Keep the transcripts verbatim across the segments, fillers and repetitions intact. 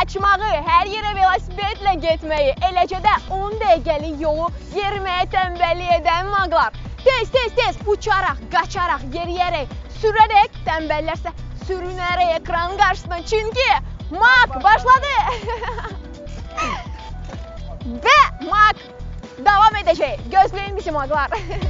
qaçmağı, hər yerə velosipedlə getməyi, eləcə də on dəqiqəlik yolu yeriməyə tənbəllik edən maqlar. Tez, tez, tez uçaraq, qaçaraq, yeriyərək, sürərək, tənbəllərsə sürünərək ekranın qarşısına. Çünki maq başladı. Və maq davam edəcək. Gözləyin bizi maqlar.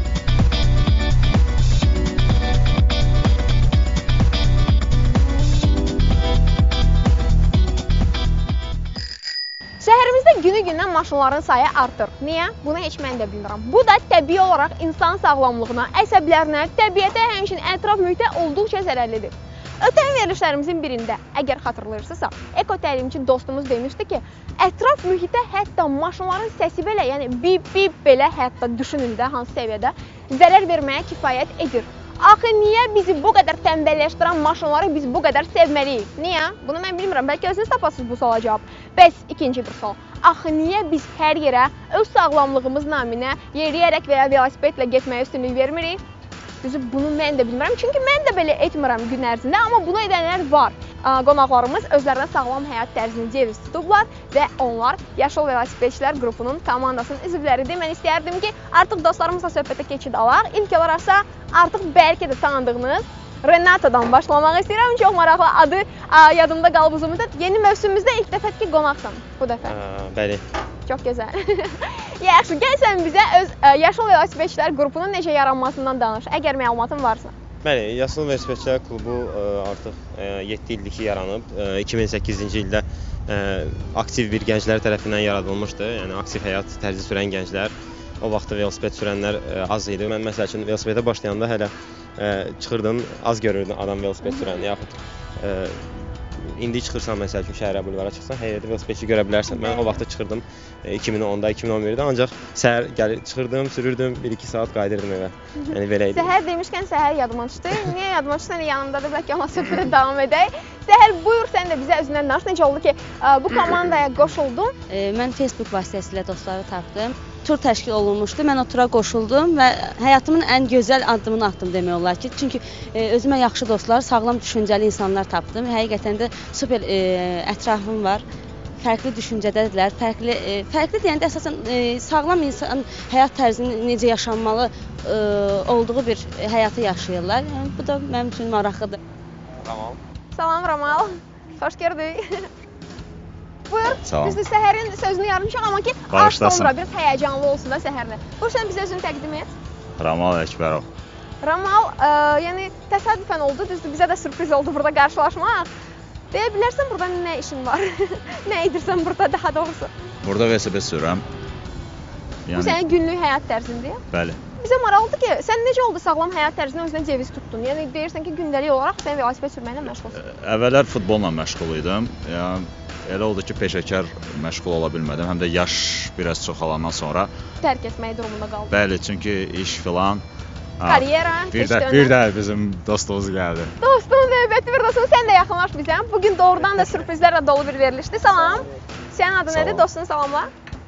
Şəhərimizdə günü-gündən maşınların sayı artır. Niyə? Bunu heç mən də bilmirəm. Bu da təbii olaraq insan sağlamlığına, əsəblərinə, təbiətə, həmçinin ətraf mühitə olduqca zərərlidir. Ötən verilişlərimizin birində, əgər xatırlayırsınızsa, eko təlimçi dostumuz demişdi ki, ətraf mühitə hətta maşınların səsi belə, yəni bip-bip belə, hətta düşünün də hansı səviyyədə zərər verməyə kifayət edir. Axı niyə bizi bu qədər tənbəlləşdirən maşınları biz bu qədər sevməliyik? Niyə? Bunu mən bilmirəm. Bəlkə özünüz tapasınız bu suala cavab. Bəs ikinci bir sual. Axı niyə biz hər yerə öz sağlamlığımız naminə yeriyərək və ya velosipedlə getməyə üstünlük vermirik? Düzü, bunu mən də bilmirəm. Çünki mən də belə etmirəm gün ərzində, amma bunu edənlər var. Qonaqlarımız özlərinə sağlam həyat tərzini ceviz tutublar və onlar Yaşıl Velosipedçilər qrupunun komandasının üzvləridir. Mən istəyərdim ki, artıq dostlarımızla söhbətə keçid alaq. İlk olaraqsa artıq bəlkə də tanıdığınız Renatadan başlamaq istəyirəm. Çox maraqlı adı yadımda qalıb uzun müddət. Yeni mövsümümüzdə ilk dəfə ki, qonaqsan bu dəfə. Bəli. Çox gözəl. Yaxşı, gəl sən bizə öz Yaşıl Velosipedçilər qrupunun necə yaranmasından danış, əgər məlumatın varsa. Bəli, Yaşıl Velosipedçilər klubu artıq yeddi ildir ki, yaranıb. iki min səkkizinci ildə aktiv bir gənclər tərəfindən yaradılmışdı. Yəni aktiv həyat tərzi sürən gənclər. O vaxtda velosiped sürənlər az idi. Mən məsəl üçün velosipedə başlayanda hələ çıxırdım, az görürdüm adam velosiped sürən, yaxud İndi çıxırsan, məsəl üçün, şəhərə, bulvara çıxsan, hər yerdə velosipedçi görə bilərsən. Mən o vaxtda çıxırdım iki min onda, iki min on birdə, ancaq səhər gəlir, çıxırdım, sürürdüm, bir iki saat qayıdırdım evə. Yəni belə idi. Səhər demişkən səhər yadıma düşdü. Niyə yadıma düşdü? Səni yanımdadır, bəlkə ona söhbətə davam edək. Səhər, buyur, sən də bizə özündən danış. Necə oldu ki, bu komandaya qoşuldun? Mən Facebook vasitəsilə dostları tapdım. Tur təşkil olunmuşdu. Mən o tura qoşuldum və həyatımın ən gözəl addımını atdım demək olar ki. Çünki özümə yaxşı dostlar, sağlam düşüncəli insanlar tapdım. Həqiqətən də super ətrafım var. Fərqli düşüncədədirlər. Fərqli, fərqli deyəndə əsasən sağlam insan həyat tərzini necə yaşanmalı olduğu bir həyatı yaşayırlar. Yəni, bu da mənim üçün maraqlıdır. Ramal. Salam Ramal. Xoş gördük. Buyur, biz də səhərin sözünü yarmışıq, amma ki, az sonra biraz həyəcanlı olsun da səhərlə. Buyur, sən bizə özünü təqdim et. Ramal Əkbərov. Ramal, yəni təsadüfən oldu, düzdür, bizə də sürpriz oldu burada qarşılaşmaq. Deyə bilərsən, burada nə işin var? Nə edirsən burada, daha doğrusu? Burada velosiped sürürəm. Bu sənin günlük həyat tərzindir? Bəli. Bizə maraqlıdır ki, sən necə oldu sağlam həyat tərzinə özünə ceviz tutdun? Yəni deyirsən ki, gündəlik olaraq sən velosiped sürməklə məşğulsun. Əvvəllər futbolla məşğul idim. Yəni elə oldu ki, peşəkar məşğul ola bilmədim. Həm də yaş biraz çoxalandan sonra tərk etmək durumunda qaldın. Bəli, çünki iş filan, karyera, bir də bir də bizim dostumuz gəldi. Dostum, növbəti bir dostum, sən də yaxınlaş bizə. Bugün doğrudan da sürprizlərlə dolu bir verilişdir. Salam. Sənin adın nədir? Dostunu salamla.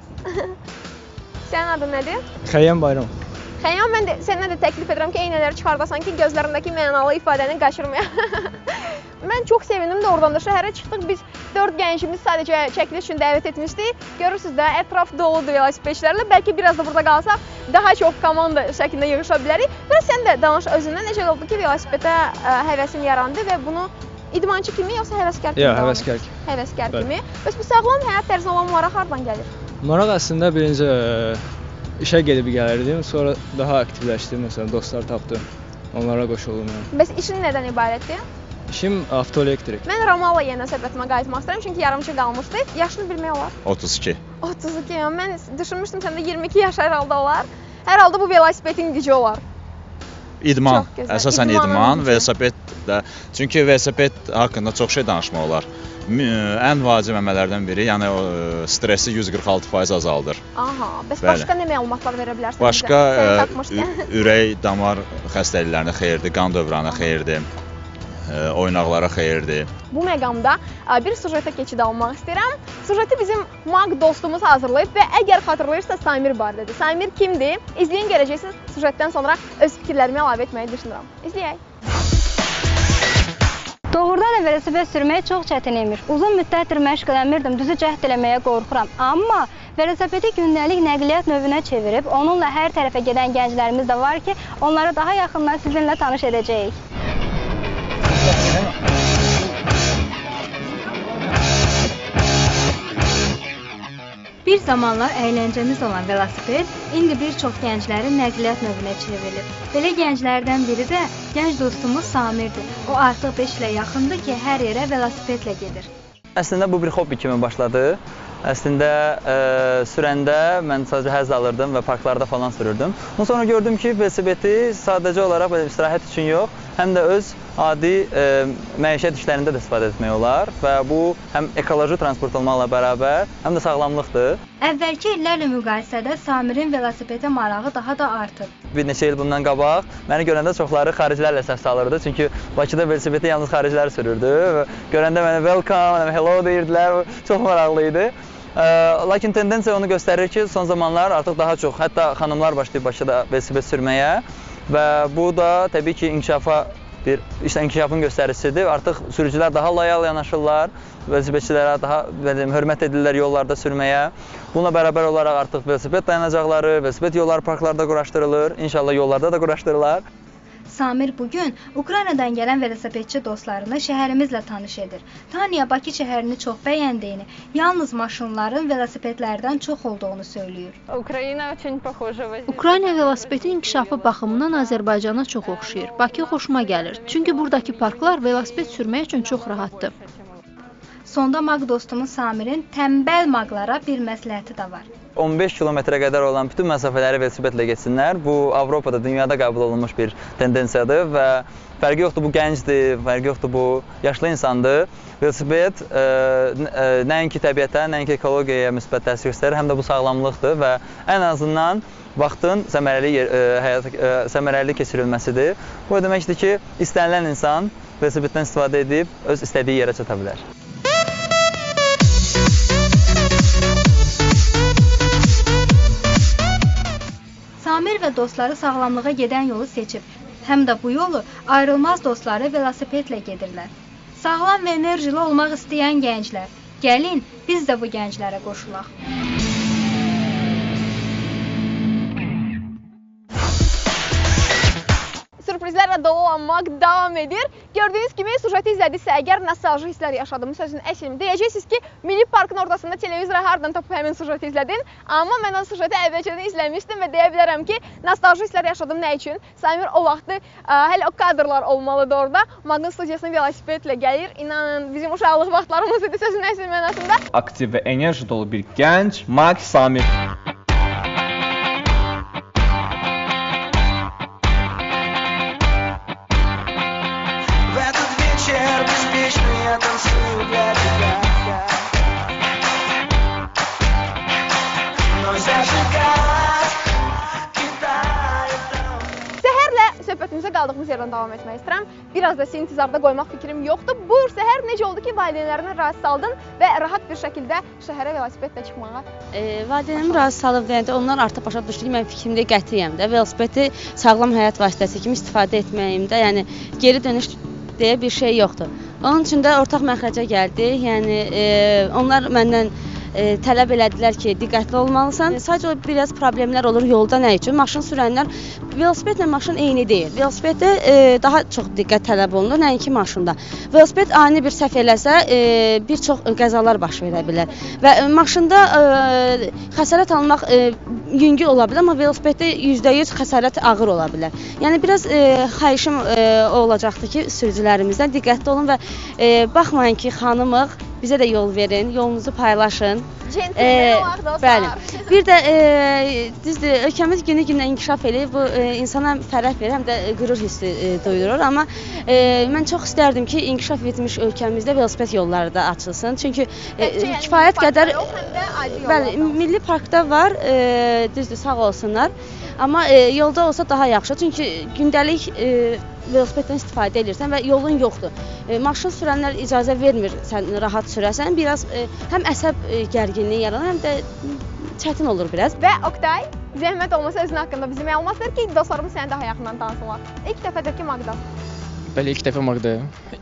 Sənin adın nədir? Xəyyam Bayram. Xəyyam, mən də səndən də təklif edirəm ki, eynələri çıxardasan ki, gözlərindəki mənalı ifadəni qaçırmaya. Mən çox sevindim də oradan da şəhərə çıxdıq. Biz dörd gəncimiz sadəcə çəkiliş üçün dəvət etmişdik. Görürsünüz də, ətraf doludur velosipedçilərlə. Bəlkə biraz da burada qalsaq, daha çox komanda şəklində yığışa bilərik. Biraz sən də danış özündən, necə oldu ki, velosipedə həvəsin yarandı və bunu idmançı kimi, yoxsa həvəskar kimi? Yox, həvəskar kimi. Həvəskar kimi. Bəs bu sağlam həyat tərzinə olan maraq hardan gəlir? Maraq əslində birinci işə gedib gəlirdim, sonra daha aktivləşdim, məsələn, dostlar tapdım, onlara qoşuldum. Bəs işin nədən ibarətdir? İşim avtoelektrik. Mən Ramalla yenə söhbətimə qayıtmaq istəyirəm, çünki yarımçı qalmışdı. Yaşını bilmək olar? otuz iki. otuz iki, yəni mən düşünmüşdüm səndə iyirmi iki yaş hər halda olar. Hər halda bu velosipedin gücü olar. İdman, əsasən idman, velosiped də. Çünki velosiped haqqında çox şey danışmaq olar. Ən vacib əməllərdən biri, yəni o stressi yüz qırx altı faiz azaldır. Aha, bəs başqa nə məlumatlar verə bilərsən? Başqa ürək, damar xəstəliklərinə xeyirdir, qan dövranına xeyirdir, oynaqlara xeyirdir. Bu məqamda bir sujetə keçid almaq istəyirəm. Sujeti bizim Maq dostumuz hazırlayıb və əgər xatırlayırsa Samir barədə. Samir kimdir? İzləyin, görəcəksiniz. Sujetdən sonra öz fikirlərimi əlavə etməyi düşünürəm. İzləyək. Doğrudan da velosiped sürmək çox çətin imiş. Uzun müddətdir məşq eləmirdim, düzü cəhd eləməyə qorxuram. Amma velosipedi gündəlik nəqliyyat növünə çevirib, onunla hər tərəfə gedən gənclərimiz də var ki, onları daha yaxından sizinlə tanış edəcəyik. Bir zamanlar əyləncəmiz olan velosiped indi bir çox gənclərin nəqliyyat növünə çevrilib. Belə gənclərdən biri də gənc dostumuz Samirdir. O artıq beş ilə yaxındır ki, hər yerə velosipedlə gedir. Əslində bu bir hobbi kimi başladı. Əslində ə, sürəndə mən sadəcə həzz alırdım və parklarda falan sürürdüm. Ondan sonra gördüm ki, velosipedi sadəcə olaraq belə istirahət üçün yox, həm də öz adi ə, məişət işlərində də istifadə etmək olar və bu həm ekoloji transport olmaqla bərabər, həm də sağlamlıqdır. Əvvəlki illərlə müqayisədə Samirin velosipedə marağı daha da artıb. Bir neçə il bundan qabaq məni görəndə çoxları xaricilərlə səs salırdı. Çünki Bakıda velosipedi yalnız xaricilər sürürdü. Görəndə mənə welcome, hello deyirdilər. Çox maraqlı idi. Lakin tendensiya onu göstərir ki, son zamanlar artıq daha çox, hətta xanımlar başlayıb Bakıda velosiped sürməyə və bu da təbii ki, inkişafa bir işte inkişafın göstəricisidir. Artıq sürücülər daha loyal yanaşırlar, velosipedçilərə daha benim, hörmət edirlər yollarda sürməyə. Bununla bərabər olaraq artıq velosiped dayanacaqları, velosiped yolları parklarda quraşdırılır, inşallah yollarda da quraşdırılar. Samir bugün Ukraynadan gələn velosipedçi dostlarını şəhərimizlə tanış edir. Tanya Bakı şəhərini çox bəyəndiyini, yalnız maşınların velosipedlərdən çox olduğunu söyləyir. Ukrayna velosipedin inkişafı baxımından Azərbaycana çox oxşayır. Bakı xoşuma gəlir. Çünki buradakı parklar velosiped sürmək üçün çox rahatdır. Sonda Maq dostumuz Samirin tənbəl maqlara bir məsləhəti də var. on beş kilometrə qədər olan bütün məsafələri velosipedlə getsinlər. Bu Avropada, dünyada qəbul olunmuş bir tendensiyadır və fərqi yoxdur bu gəncdir, fərqi yoxdur bu yaşlı insandır. Velosiped e, e, nəinki təbiətə, nəinki ekologiyaya müsbət təsir göstərir, həm də bu sağlamlıqdır və ən azından vaxtın səmərəli, e, həyat, e, səmərəli keçirilməsidir. Bu deməkdir ki, istənilən insan velosipeddən istifadə edib öz istədiyi yerə çata bilər. Samir və dostları sağlamlığa gedən yolu seçib. Həm də bu yolu ayrılmaz dostları velosipedlə gedirlər. Sağlam və enerjili olmaq istəyən gənclər, gəlin biz də bu gənclərə qoşulaq. Sürprizlərlə dolu olmaq davam edir. Gördüyünüz kimi sujeti izlədiksə, əgər nostalji hisslər yaşadığımız sözün əslini deyəcəksiniz ki, Milli Parkın ortasında televizora hardan tapıb həmin sujeti izlədin. Amma mən o sujeti əvvəlcədən izləmişdim və deyə bilərəm ki, nostalji hisslər yaşadım nə üçün? Samir o vaxtı ə, hələ o kadrlar olmalıdır orada. Maqın studiyasına velosipedlə gəlir. İnanın, bizim uşaqlıq vaxtlarımız idi sözün əsl mənasında. Aktiv və enerji dolu bir gənc Maq Samir. Səhərlə söhbətimizə qaldığımız yerdən davam etmək istəyirəm. Biraz da sizi intizarda qoymaq fikrim yoxdur. Buyur, səhər necə oldu ki, valideynlərini razı saldın və rahat bir şəkildə şəhərə velosipedlə çıxmağa? E, valideynlərimi razı salıb deyəndə onlar artıq başa düşdü ki, mən fikrimdə qətiyyəm də velosipedi sağlam həyat vasitəsi kimi istifadə etməyimdə, yəni geri dönüş deyə bir şey yoxdur. Onun üçün də ortaq məxrəcə gəldi. Yəni e, onlar məndən e, tələb elədilər ki, diqqətli olmalısan. Sadəcə biraz problemlər olur yolda nə üçün? Maşın sürənlər velosipedlə maşın eyni deyil. Velosipeddə e, daha çox diqqət tələb olunur, nəinki maşında. Velosiped ani bir səhv eləsə e, bir çox qəzalar baş verə bilər. Və e, maşında e, xəsarət almaq e, yüngül ola bilər, amma velosipeddə yüzdə yüz xəsarət ağır ola bilər. Yəni biraz e, xahişim e, olacaqdır ki, sürücülərimizdən diqqətli olun və e, baxmayın ki, xanımıq, bizə də yol verin, yolunuzu paylaşın. Centilmen olaq dostlar. Bəli. Bir də e, düzdür, ölkəmiz günü-gündən inkişaf eləyir. Bu e, insana fərəh verir, həm də qürur hissi e, duyurur. Amma e, mən çox istərdim ki, inkişaf etmiş ölkəmizdə velosiped yolları da açılsın. Çünki e, yəni, kifayət qədər yox, bəli, milli parkda var, e, düzdür, sağ olsunlar. Amma e, yolda olsa daha yaxşı. Çünki gündəlik e, velosipeddən istifadə edirsən və yolun yoxdur. E, maşın sürənlər icazə vermir sən rahat sürəsən. Biraz e, həm əsəb e, gərginliyi yaranır, həm də çətin olur biraz. Və Oktay, zəhmət olmasa özün haqqında bizi məlumat ver ki, dostlarımız səni daha yaxından tanısınlar. İlk dəfədir ki, Maqda. Bəli, ilk dəfə Maqdayım.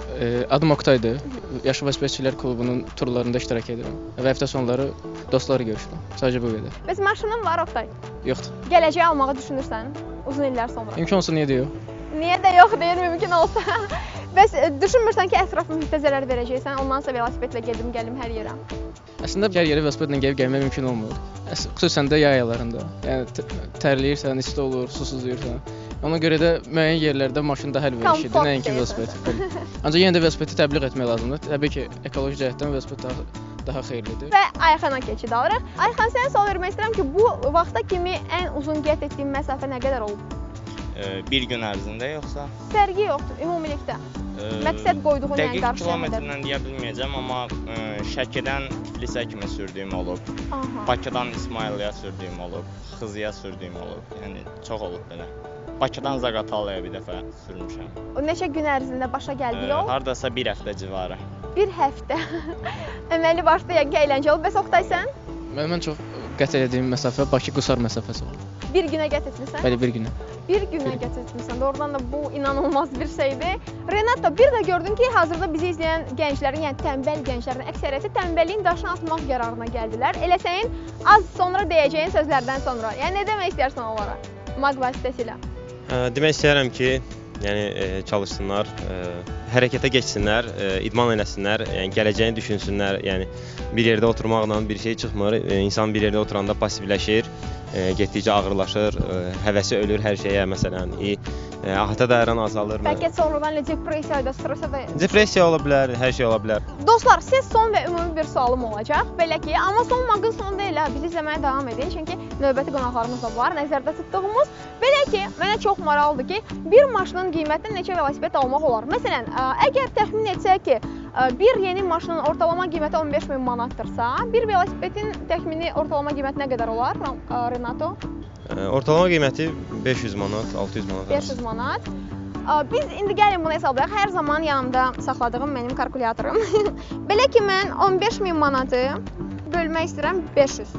E, adım Oktaydır. Yaşlı velosipedçilər klubunun turlarında iştirak edirəm və həftə sonları dostlarla görüşürəm. Sadəcə bu qədər. Bəs maşının var Oktay? Yoxdur. Gələcək almağı düşünürsən uzun illər sonra? İmkansız niyə deyir? Niyə də yox deyir, mümkün olsa. Bəs düşünmürsən ki, ətraf mühitə zərər verəcəksən, ondan sonra velosipedlə gedim, gəlim hər yerə? Əslində hər yerə velosipedlə gəlib gəlmək mümkün olmur. Xüsusən də yay aylarında. Yəni tərləyirsən, isti olur, susuzlayırsan. Ona görə də müəyyən yerlərdə maşın daha əlverişlidir, nəinki velosiped. Ancaq yenə də velosipedi təbliğ etmək lazımdır. Təbii ki, ekoloji cəhətdən velosiped daha, daha xeyirlidir. Və Ayxana keçid alırıq. Ayxan, sənə sual vermək istəyirəm ki, bu vaxta kimi ən uzun qət etdiyin məsafə nə qədər olub? Ee, bir gün ərzində yoxsa? Fərqi yoxdur, ümumilikdə. Ee, Məqsəd qoyduğun yəni qarşı dəqiq kilometrlə deyə bilməyəcəm, amma e, Şəkidən Tiflisə kimi sürdüyüm olub. Aha. Bakıdan İsmailiyə sürdüyüm olub, Xızıya sürdüyüm olub. Yəni çox olub belə. Bakıdan Zaqatalaya bir dəfə sürmüşəm. O neçə gün ərzində başa gəldi yol? Ee, hardasa bir həftə civarı. Bir həftə. Əməli başda yəni əyləncə olub. Bəs Oktay sən? Mən, mən çox qət etdiyim məsafə Bakı-Qusar məsafəsi oldu. Bir günə qət etmisən? Bəli, bir günə. Bir günə qət etmisən. Doğrudan da bu inanılmaz bir şeydir. Renato, bir də gördüm ki, hazırda bizi izləyən gənclərin, yəni tənbəl gənclərin əksəriyyəti tənbəlliyin daşını atmaq qərarına gəldilər. Elə sənin az sonra deyəcəyin sözlərdən sonra. Yəni nə demək istəyirsən onlara? Mag vasitəsilə. Demək istəyirəm ki, yəni e, çalışsınlar, e, hərəkətə keçsinlər, e, idman eləsinlər, yəni gələcəyini düşünsünlər. Yəni bir yerdə oturmaqla bir şey çıxmır. E, insan bir yerdə oturanda passivləşir, e, getdikcə ağırlaşır, e, həvəsi ölür hər şeyə, məsələn, e, e, ahata dayaran azalır. Bəlkə sonradan depressiya da, stressa da. Depressiya ola bilər, hər şey ola bilər. Dostlar, siz son və ümumi bir sualım olacaq. Belə ki, amma son maqın sonu deyil ha. Bizi izləməyə davam edin, çünki növbəti qonaqlarımız da var, nəzərdə tutduğumuz. Belə ki, mənə çox maraqlıdır ki, bir maşının qiymətinə neçə velosiped almaq olar? Məsələn, əgər təxmin etsək ki, bir yeni maşının ortalama qiyməti on beş min manatdırsa, bir velosipedin təxmini ortalama qiyməti nə qədər olar, Renato? Ortalama qiyməti beş yüz manat, altı yüz manat. beş yüz manat. Biz indi gəlin bunu hesablayaq. Hər zaman yanımda saxladığım mənim kalkulyatorum. Belə ki, mən on beş min manatı bölmək istəyirəm beş yüz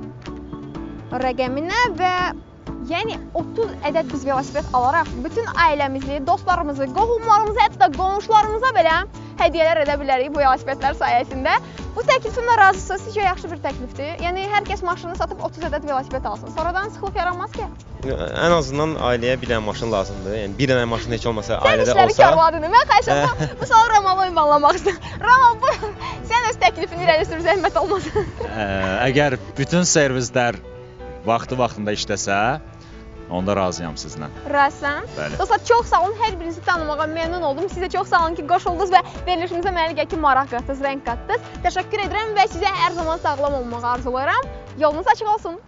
rəqəminə və yəni otuz ədəd biz velosiped alaraq bütün ailəmizi, dostlarımızı, qohumlarımızı, hətta qonşularımıza belə hədiyyələr edə bilərik bu velosipedlər sayəsində. Bu təklifimlə razısınız, sizcə yaxşı bir təklifdir. Yəni hər kəs maşını satıb otuz ədəd velosiped alsın. Sonradan sıxlıq yaranmaz ki? Ən azından ailəyə bir dənə maşın lazımdır. Yəni bir dənə maşın heç olmasa ailədə olsa. Sən işləri karladın. Mən xahiş edirəm bu sualı Ramala ünvanlamaq istəyirəm. Ramal, bu sən öz təklifini irəli sür, zəhmət olmasın. Əgər bütün servislər vaxtı-vaxtında işləsə, onda razıyam sizlə. Razısan? Bəli. Dostlar, çox sağ olun. Hər birinizi tanımağa məmnun oldum. Sizə çox sağ olun ki, qoşuldunuz və verilişimizə mənə gəl ki, maraq qatdınız, rəng qatdınız. Təşəkkür edirəm və sizə hər zaman sağlam olmağı arzulayıram. Yolunuz açıq olsun.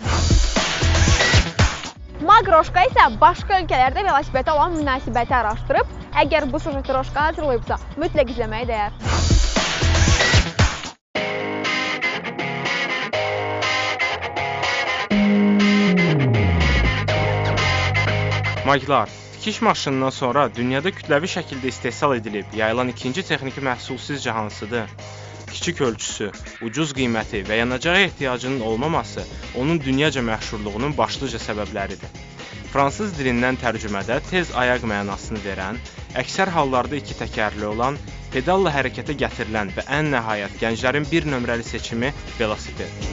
Magroşka isə başqa ölkələrdə velosipedə olan münasibəti araşdırıb, əgər bu sujeti Roşka hazırlayıbsa, mütləq izləməyə dəyər. Maglar, tikiş maşınından sonra dünyada kütləvi şəkildə istehsal edilib yayılan ikinci texniki məhsul sizcə hansıdır? Kiçik ölçüsü, ucuz qiyməti və yanacağa ehtiyacının olmaması onun dünyaca məşhurluğunun başlıca səbəbləridir. Fransız dilindən tərcümədə tez ayaq mənasını verən, əksər hallarda iki təkərli olan, pedalla hərəkətə gətirilən və ən nəhayət gənclərin bir nömrəli seçimi velosiped.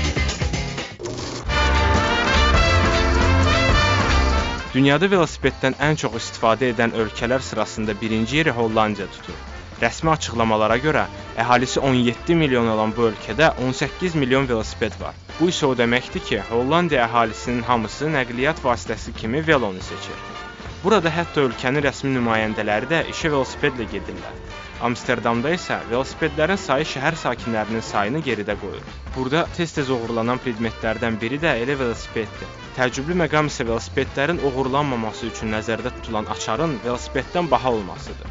Dünyada velosipeddən ən çox istifadə edən ölkələr sırasında birinci yeri Hollandiya tutur. Rəsmi açıqlamalara görə, əhalisi on yeddi milyon olan bu ölkədə on səkkiz milyon velosiped var. Bu isə o deməkdir ki, Hollandiya əhalisinin hamısı nəqliyyat vasitəsi kimi velonu seçir. Burada hətta ölkənin rəsmi nümayəndələri də işə velosipedlə gedirlər. Amsterdamda isə velosipedlərin sayı şəhər sakinlərinin sayını geridə qoyur. Burada tez-tez oğurlanan predmetlərdən biri də elə velosipeddir. Təəccüblü məqam isə velosipedlərin oğurlanmaması üçün nəzərdə tutulan açarın velosipeddən baha olmasıdır.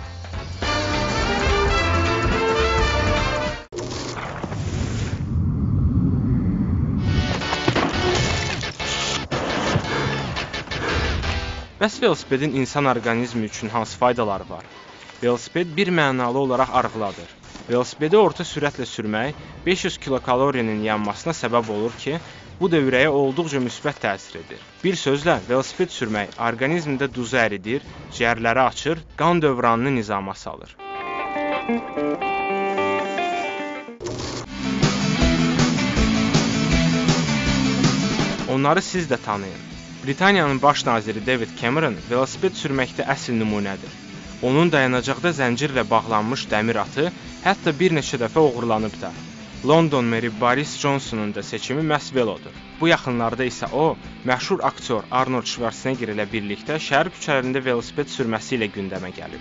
Bəs velosipedin insan orqanizmi üçün hansı faydaları var? Velosiped bir mənalı olaraq arıqladır. Velosipedi orta sürətlə sürmək beş yüz kilokalorinin yanmasına səbəb olur ki, bu da ürəyə olduqca müsbət təsir edir. Bir sözlə, velosiped sürmək orqanizmdə duzu əridir, ciyərləri açır, qan dövranını nizama salır. Onları siz də tanıyın. Britaniyanın baş naziri David Cameron velosiped sürməkdə əsl nümunədir. Onun dayanacaqda zəncirlə bağlanmış dəmir atı hətta bir neçə dəfə oğurlanıb da. London meri Boris Johnsonun da seçimi məhz velodur. Bu yaxınlarda isə o, məşhur aktyor Arnold Schwarzenegger ilə birlikdə şəhər küçələrində velosiped sürməsi ilə gündəmə gəlib.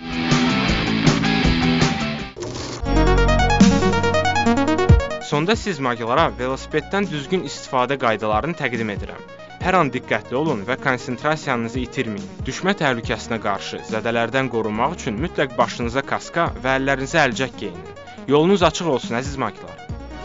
Sonda siz magilara velosipeddən düzgün istifadə qaydalarını təqdim edirəm. Hər an diqqətli olun və konsentrasiyanızı itirməyin. Düşmə təhlükəsinə qarşı zədələrdən qorunmaq üçün mütləq başınıza kaska və əllərinizə əlcək geyinin. Yolunuz açıq olsun, əziz magilar.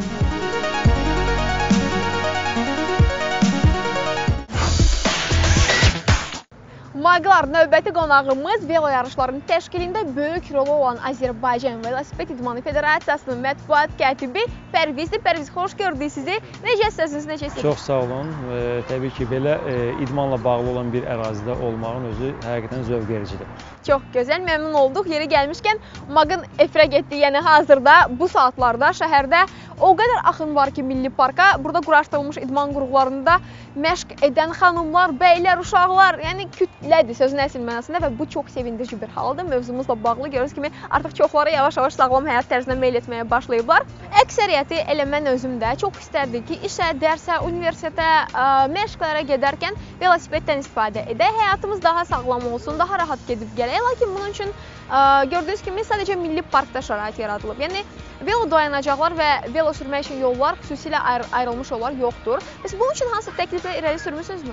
Magilar, növbəti qonağımız velo yarışlarının təşkilində böyük rolu olan Azərbaycan Velosiped İdmanı Federasiyasının mətbuat katibi Pərvizdir. Pərviz, xoş gördük sizi. Necəsiniz, necəsiniz? Çox sağ olun. E, təbii ki, belə e, idmanla bağlı olan bir ərazidə olmağın özü həqiqətən zövq vericidir. Çox gözəl, məmnun olduq. Yeri gəlmişkən Magın efirə getdi. Yəni hazırda bu saatlarda şəhərdə o qədər axın var ki, Milli Parka. Burada quraşdırılmış idman qurğularında məşq edən xanımlar, bəylər, uşaqlar, yəni kütlədir sözün əsl mənasında və bu çox sevindirici bir haldır. Mövzumuzla bağlı görürüz kimi artıq çoxları yavaş-yavaş sağlam həyat tərzinə meyl etməyə başlayıblar. Əksəriyyəti elə mən özüm də çox istərdik ki, işə, dərsə, universitetə, məşqlərə gedərkən velosipeddən istifadə edək. Həyatımız daha sağlam olsun, daha rahat gedib gələk. Lakin bunun üçün gördüyünüz kimi sadəcə Milli Parkda şərait yaradılıb. Yəni velo dayanacaqlar və velo sürmək üçün yollar xüsusilə ayr ayrılmış yollar yoxdur. Bəs bunun üçün hansı təkliflə irəli sürmüsünüzmü?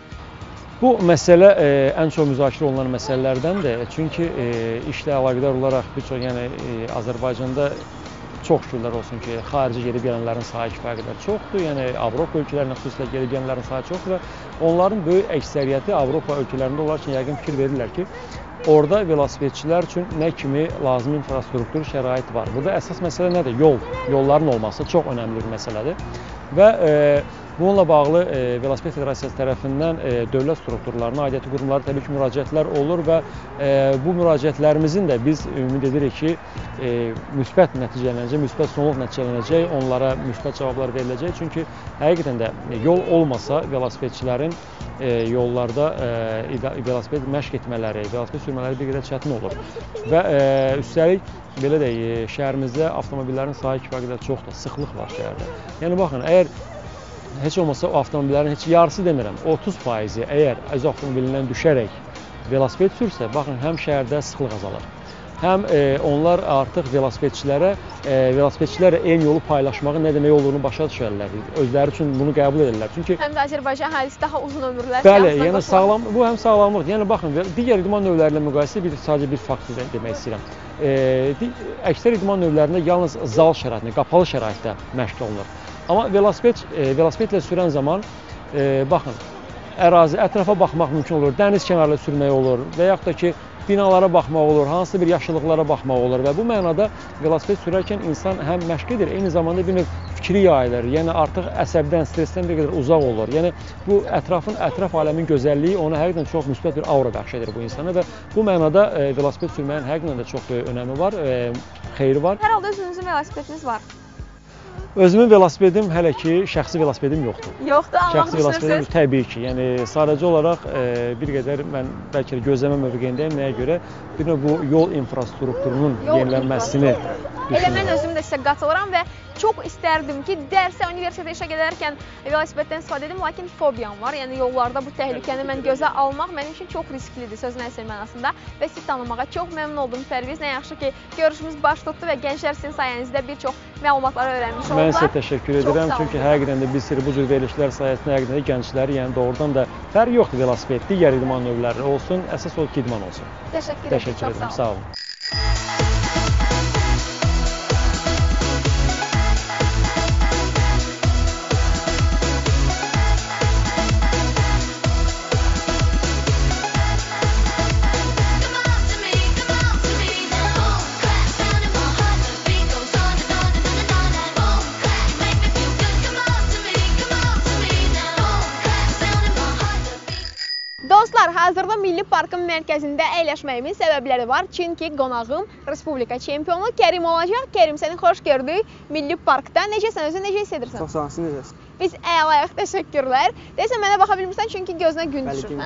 Bu məsələ e, ən çox müzakirə olunan məsələlərdəndir. Çünki e, işlə əlaqədar olaraq bir çox, yəni e, Azərbaycanda çox şükürlər olsun ki, xarici gedib gələnlərin sayı kifayət qədər çoxdur. Yəni Avropa ölkələrinə xüsusilə gedib gələnlərin sayı çoxdur və onların böyük əksəriyyəti Avropa ölkələrində olarkən yəqin fikir verirlər ki, orada velosipedçilər üçün nə kimi lazım infrastruktur şərait var. Burada əsas məsələ nədir? Yol, yolların olması çox önəmli bir məsələdir. Və e, bununla bağlı e, Velosiped Federasiyası tərəfindən e, dövlət strukturlarına, aidiyyəti qurumları təbii ki, müraciətlər olur və e, bu müraciətlərimizin də biz ümid edirik ki, e, müsbət nəticələnəcək, müsbət sonluq nəticələnəcək, onlara müsbət cavablar veriləcək. Çünki həqiqətən də yol olmasa velosipedçilərin e, yollarda e, velosiped məşq etmələri, velosiped sürmələri bir qədər çətin olur. Və e, üstəlik belə deyək, şəhərimizdə avtomobillərin sayı kifayət qədər çoxdur, sıxlıq var şəhərdə. Yəni baxın, əgər heç olmasa o avtomobillərin heç yarısı demirəm, otuz faizi əgər öz avtomobilindən düşərək velosiped sürsə, baxın, həm şəhərdə sıxlıq azalır. Həm e, onlar artıq velosipedçilərə, e, velosipedçilərə eyni yolu paylaşmağın nə demək olduğunu başa düşərlər. Özləri üçün bunu qəbul edirlər. Çünki həm də Azərbaycan əhalisi daha uzun ömürlər. Bəli, yəni sağlam, bu həm sağlamlıqdır. Yəni baxın, digər idman növləri ilə müqayisə bir sadəcə bir faktor demək istəyirəm. E, əksər idman növlərində yalnız zal şəraitində, qapalı şəraitdə məşq olunur. Amma velosiped, e, velosipedlə sürən zaman e, baxın, ərazi, ətrafa baxmaq mümkün olur, dəniz kənarında sürmək olur və yaxud da ki, binalara baxmaq olur, hansısa bir yaşıllıqlara baxmaq olur və bu mənada velosiped sürərkən insan həm məşq edir, eyni zamanda bir növ fikri yayılır, yəni artıq əsəbdən, stressdən bir qədər uzaq olur. Yəni bu ətrafın, ətraf aləmin gözəlliyi ona həqiqətən çox müsbət bir aura bəxş edir bu insana və bu mənada e, velosiped sürməyin həqiqətən də çox böyük önəmi var, e, xeyri var. Hər halda özünüzün velosipediniz var. Özümün velosipedim hələ ki, şəxsi velosipedim yoxdur. Yoxdur, almaq şəxsi velosipedim təbii ki, yəni sadəcə olaraq e, bir qədər mən bəlkə gözləmə mövqeyindəyim, nəyə görə? Bir növ bu yol infrastrukturunun yenilənməsini düşünürəm. Elə mən özüm də sizə qatılıram və çox istərdim ki, dərsə, universitetə işə gedərkən velosipeddən istifadə edim, lakin fobiyam var. Yəni yollarda bu təhlükəni mən gözə almaq mənim üçün çox risklidir sözün əsl mənasında və sizi tanımağa çox məmnun oldum Pərviz. Nə yaxşı ki, görüşümüz baş tutdu və gənclər sizin sayənizdə bir çox məlumatları öyrənmiş oldular. Mən sizə təşəkkür edirəm, çünki həqiqətən də biz bu cür verilişlər sayəsində həqiqətən də gəncləri, yəni doğrudan da fərqi yoxdur velosiped, digər idman növləri olsun, əsas o ki, idman olsun. Təşəkkür edirəm, təşəkkür edirəm, sağ olun. Hazırda Milli Parkın mərkəzində əyləşməyimin səbəbləri var. Çünki qonağım Respublika çempionu Kərim olacaq. Kərim, səni xoş gördük Milli Parkda. Necəsən, özünü necə hiss edirsən? Çox sağ olun, siz necəsiniz? Biz əlayıq, təşəkkürlər. Deyəsən, mənə baxa bilmirsən, çünki gözünə gün düşür.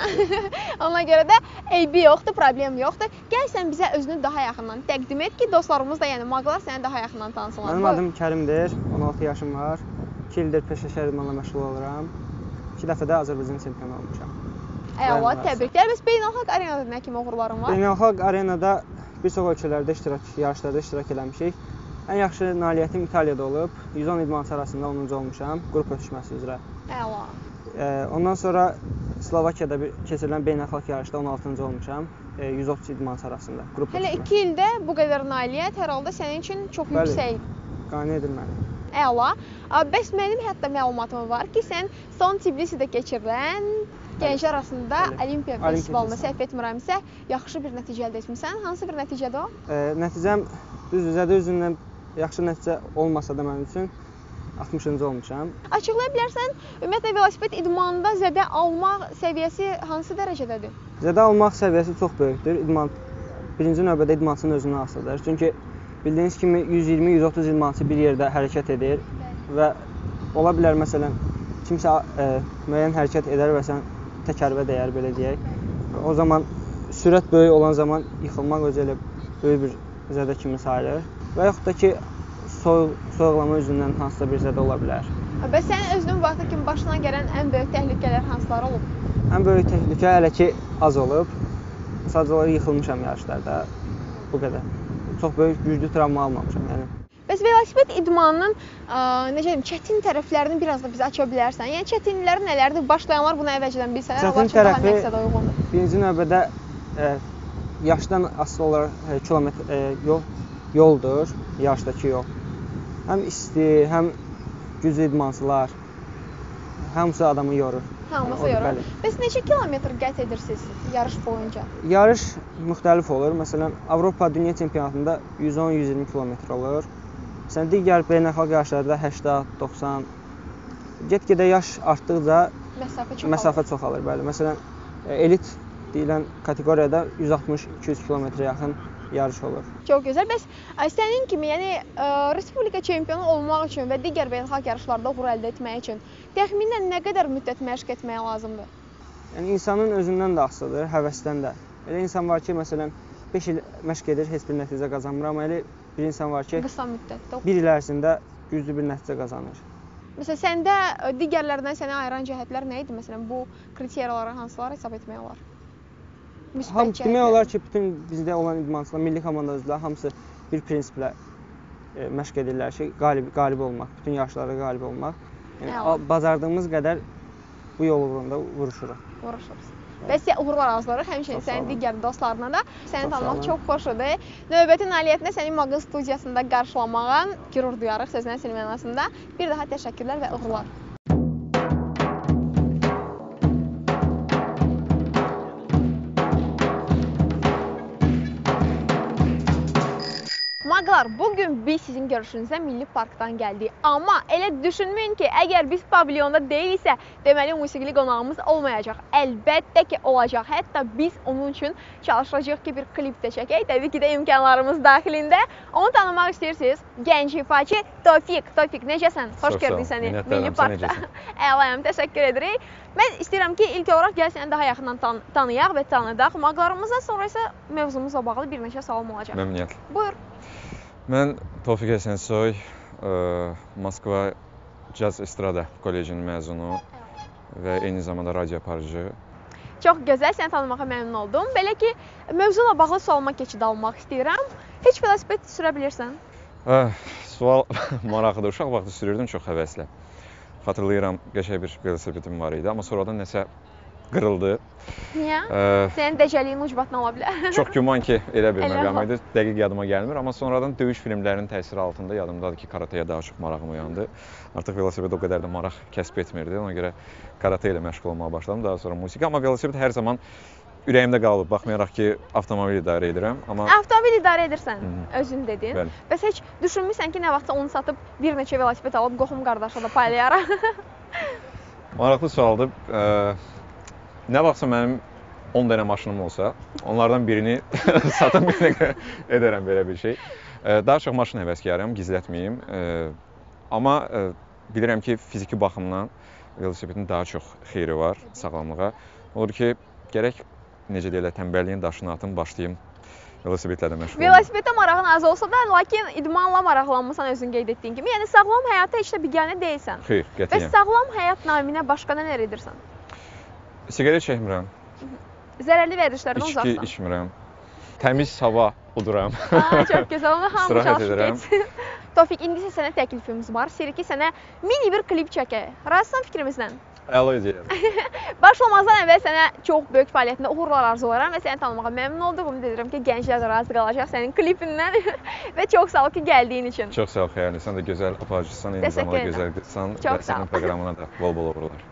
Ona görə də eybi yoxdur, problem yoxdur. Gəl sən bizə özünü daha yaxından təqdim et ki, dostlarımız da, yəni mağlar səni daha yaxından tanısınlar. Mənim adım Kərimdir, on altı yaşım var. iki ildir peşəkar idmanla məşğul oluram. iki dəfə də Azərbaycan çempionu olmuşam. Əla, təbriklər. Bəs beynəlxalq arenada nə kimi uğurların var? Beynəlxalq arenada bir çox ölkələrdə iştirak, yarışlarda iştirak eləmişik. Ən yaxşı nailiyyətim İtaliyada olub. yüz on idmançı arasında onuncu olmuşam, qrup ötüşməsi üzrə. Əla. E, ondan sonra Slovakiyada bir keçirilən beynəlxalq yarışda on altıncı olmuşam, e, yüz otuz idmançı arasında, qrup ötüşməsi. Hələ iki ildə bu qədər nailiyyət hər halda sənin üçün çox Bəli, yüksək. qane edir məni. Əla. Bəs mənim hətta məlumatım var ki, sən son Tbilisidə keçirilən gənclər arasında Bəli. Olimpiya festivalında səhv etmirəmsə, yaxşı bir nəticə əldə etmisən. Hansı bir nəticədir o? E, nəticəm düzdür, zədə üzündən yaxşı nəticə olmasa da mənim üçün altmışıncı olmuşam. Açıqlaya bilərsən, ümumiyyətlə velosiped idmanında zədə almaq səviyyəsi hansı dərəcədədir? Zədə almaq səviyyəsi çox böyükdür. İdman birinci növbədə idmançının özündən asılıdır. Çünki bildiyiniz kimi yüz iyirmi yüz otuz idmançı bir yerdə hərəkət edir və ola bilər məsələn kimsə e, müəyyən hərəkət edər və sən təkərbə dəyər belə deyək. O zaman sürət böyük olan zaman yıxılmaq özü elə böyük bir zədə kimi sayılır. Və yaxud da ki, soyuq, soyuqlama üzündən hansısa bir zədə ola bilər. Bəs sənin özünün vaxtı kimi başına gələn ən böyük təhlükələr hansılar olub? Ən böyük təhlükə hələ ki az olub. Sadəcə olaraq yıxılmışam yarışlarda. Bu qədər. Çox böyük güclü travma almamışam yəni. Bəs velosiped idmanının ə, necə deyim, çətin tərəflərini biraz da bizə aça bilərsən? Yəni çətinlikləri nələrdir? Başlayanlar bunu əvvəlcədən bilsələr, onlar üçün daha məqsədə uyğundur. Birinci növbədə e, yaşdan asılı olaraq e, kilometr e, yol yoldur, yarışdakı yol. Həm isti, həm güclü idmançılar, hamısı adamı yorur. Hamısı yorur. Bəs neçə kilometr qət edirsiniz yarış boyunca? Yarış müxtəlif olur. Məsələn, Avropa Dünya Çempionatında yüz on yüz iyirmi kilometr olur. Məsələn, digər beynəlxalq yarışlarda səksən doxsan. Get-gedə yaş artdıqca məsafə çoxalır. Məsafə çoxalır, bəli. Məsələn, elit deyilən kateqoriyada yüz altmış iki yüz kilometrə yaxın yarış olur. Çox gözəl. Bəs sənin kimi, yəni ə, Respublika çempionu olmaq üçün və digər beynəlxalq yarışlarda uğur əldə etmək üçün təxminən nə qədər müddət məşq etmək lazımdır? Yəni insanın özündən də asılıdır, həvəsdən də. Elə insan var ki, məsələn, beş il məşq edir, heç bir nəticə qazanmır, amma elə bir insan var ki, qısa müddətdə bir il ərzində güclü bir nəticə qazanır. Məsələn, səndə digərlərdən səni ayıran cəhətlər nə idi? Məsələn, bu kriteriyaları hansıları hesab etmək olar? Ham, demək olar ki, bütün bizdə olan idmançılar, milli komanda üzvləri hamısı bir prinsiplə e, məşq edirlər ki, qalib, qalib olmaq, bütün yarışlarda qalib olmaq. Yəni, bacardığımız qədər bu yol uğrunda vuruşuruq. Vuruşuruz. Bəs uğurlar arzularıq həmçinin sənin digər dostlarına da. Səni tanımaq çox xoşudur. Növbəti nailiyyətində səni Maqıl studiyasında qarşılamağa qürur duyarıq sözünün əsl mənasında. Bir daha təşəkkürlər və uğurlar. Maqlar, bugün biz sizin görüşünüzə Milli Parkdan gəldik. Amma elə düşünməyin ki, əgər biz pavilyonda deyiliksə, deməli musiqili qonağımız olmayacaq. Əlbəttə ki, olacaq. Hətta biz onun üçün çalışacağıq ki, bir klip də çəkək. Təbii ki də imkanlarımız daxilində. Onu tanımaq istəyirsiniz. Gənc ifaçı Tofiq. Tofiq, necəsən? Xoş gördük səni Milli Parkda. Əlayım, təşəkkür edirik. Mən istəyirəm ki, ilk olaraq gəl səni daha yaxından tan tanıyaq və tanıdaq. Maqlarımıza sonra isə mövzumuzla bağlı bir neçə sualım olacaq. Məmnuniyyət. Buyur. Mən Tofiq Əsensoy, Moskva Caz Estrada Kollecinin məzunu və eyni zamanda radio aparıcı. Çox gözəl, səni tanımağa məmnun oldum. Belə ki, mövzuyla bağlı sualıma keçid almaq istəyirəm. Heç velosiped sürə bilirsən? Sual maraqlıdır. Uşaq vaxtı sürürdüm çox həvəslə. Xatırlayıram, qəşəng bir velosipedim var idi, amma sonradan nəsə qırıldı. Niyə? Sənin dəcəliyin ucbatına ola bilər. Çox güman ki, elə bir məqam idi. Dəqiq yadıma gəlmir, amma sonradan döyüş filmlərinin təsiri altında yadımdadır ki, karatəyə daha çox marağım uyandı. Artıq velosiped o qədər də maraq kəsb etmirdi. Ona görə karate ilə məşğul olmağa başladım, daha sonra musiqi. Amma velosiped hər zaman ürəyimdə qalıb, baxmayaraq ki, avtomobil idarə edirəm. Amma avtomobil idarə edirsən, Hı -hı. özün dedin. Bəli. Bəs heç düşünmüsən ki, nə vaxtsa onu satıb bir neçə velosiped alıb qohum qardaşa da paylayaraq? Maraqlı sualdır. Nə vaxtsa mənim on dənə maşınım olsa, onlardan birini satım edərəm belə bir şey. Daha çox maşın həvəskarıyam, gizlətməyim. Amma bilirəm ki, fiziki baxımdan velosipedin daha çox xeyri var sağlamlığa. Olur ki, gərək necə deyirlər, tənbəlliyin daşını atım, başlayım velosipedlə də məşğul olmaq. Velosipeddə marağın az olsa da, lakin idmanla maraqlanmısan özün qeyd etdiyin kimi. Yəni sağlam həyata heç də biganə deyilsən. Xeyr, qətiyyən. Və sağlam həyat naminə başqa nələr edirsən? Siqaret çəkmirəm. Zərərli vərdişlərdən uzaqsan. İçki içmirəm. Təmiz hava uduram. Aa, çox gözəl. Onu hamı çalışıb geçsin. Tofiq, indi isə sənə təklifimiz var. İstəyirik ki, sənə mini bir klip çəkək. Razısan fikrimizlə? Əla edəyəm. Başlamazdan əvvəl sənə çox böyük fəaliyyətində uğurlar arzulayıram və səni tanımağa məmnun oldum. Ümid edirəm ki, gənclər də razı qalacaq sənin klipindən və çox sağ ol ki, gəldiyin üçün. Çox sağ ol Xəyal. Sən də gözəl aparıcısan, eyni zamanda gözəl qızsan və sənin proqramına da bol-bol uğurlar.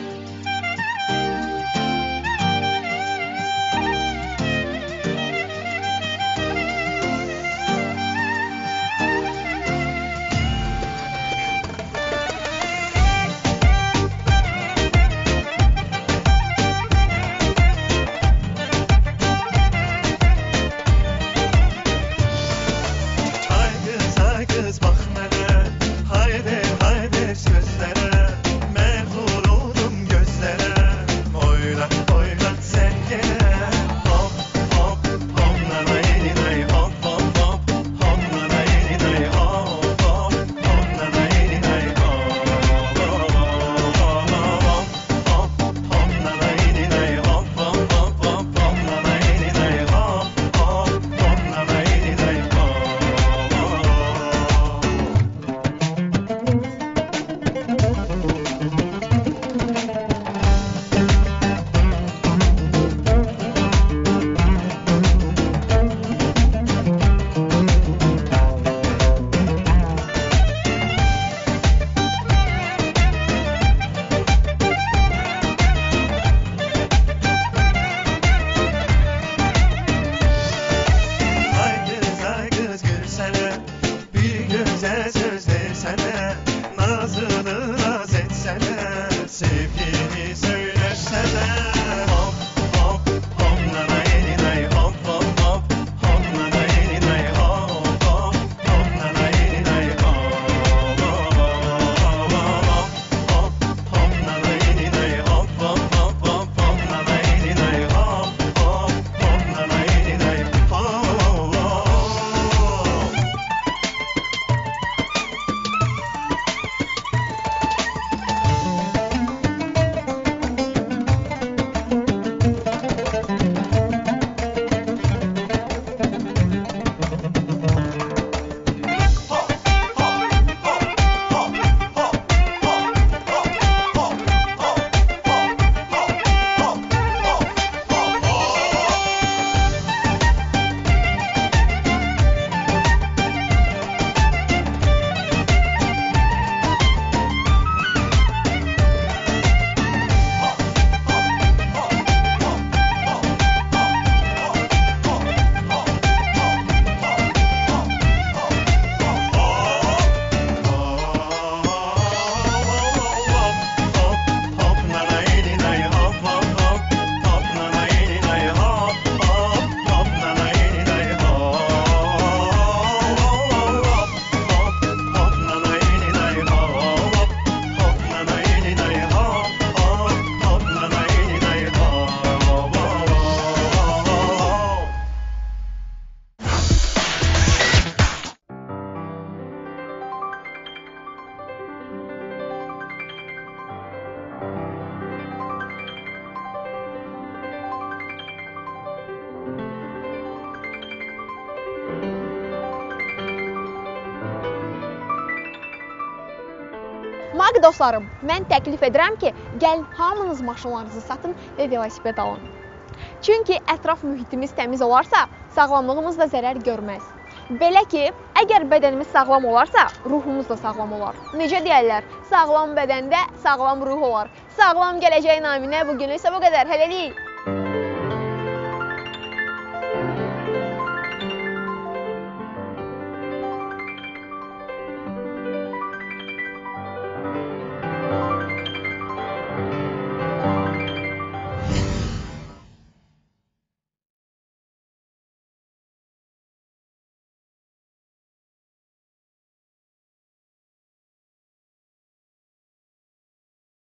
Maqi dostlarım, mən təklif edirəm ki, gəlin hamınız maşınlarınızı satın və velosiped alın. Çünki ətraf mühitimiz təmiz olarsa, sağlamlığımız da zərər görməz. Belə ki, əgər bədənimiz sağlam olarsa, ruhumuz da sağlam olar. Necə deyərlər, sağlam bədəndə sağlam ruh olar. Sağlam gələcək naminə bugünlük isə bu qədər. Hələlik.